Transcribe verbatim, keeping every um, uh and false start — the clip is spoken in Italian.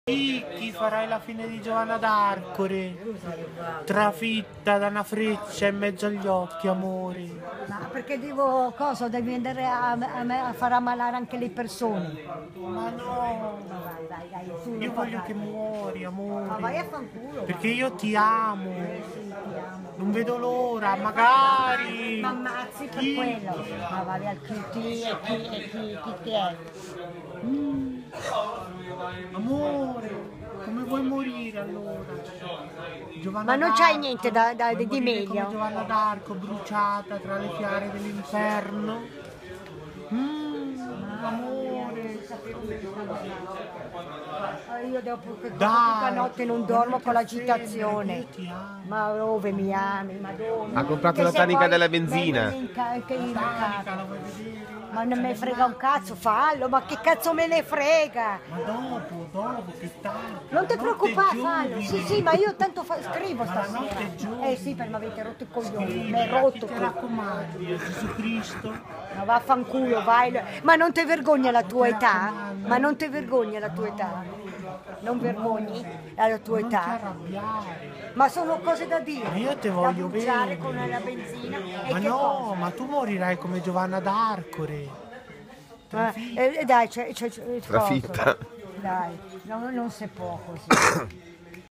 Chi farai la fine di Giovanna d'Arcore, trafitta da una freccia in mezzo agli occhi, amore. Ma perché devo, cosa, devi andare a, a, a far ammalare anche le persone? Ma no, Ma vai, vai, dai, su, io non voglio parlare. che muori, amore. Ma vai a fanculo. Perché io ti amo, Sì, ti amo. non vedo l'ora, magari. Ma ammazzi per Chi? quello. Ma vai al chi, chi, e chi, e chi, chi ti è? Mm. Amore, come vuoi morire allora? Giovanna Ma non d'Arco, c'hai niente da, da, vuoi di morire come meglio? Giovanna d'Arco, bruciata tra le fiare dell'inferno? Mm, amore. Ah, io dopo che Dai, tutta notte non dormo ti con offendo, l'agitazione. io ti amo. Ma dove mi ami, madonna? Ha comprato Che la se tanica poi della me- benzina. me ne inca- che La io tanica, incazzo. la vuoi vedere? Ma non C'è me le frega un macchine. cazzo, fallo, ma che cazzo me ne frega? Ma dopo, dopo, che tardi. Non ti la notte è preoccupare, fallo. giovine. Sì, sì, ma io tanto fa- scrivo Ma la notte è stasera. giovine. Eh sì, per mi avete rotto i coglioni. Scrivi, Mi hai a chi rotto ti qui. raccomandi, a Gesù Cristo? Ma vaffanculo, vai. Ma non ti vergogna la tua ti età? raccomando. Ma non ti vergogna la tua età? Non vergogni la tua Non ti età? arrabbiare. Ma sono cose da dire. Ma io te Da voglio bruciare bene. con la benzina e Ma che no, cosa? ma tu morirai come Giovanna d'Arcore. Ma, eh, dai, c'è, c'è, c'è, Trafitta. Dai, no, non si può così.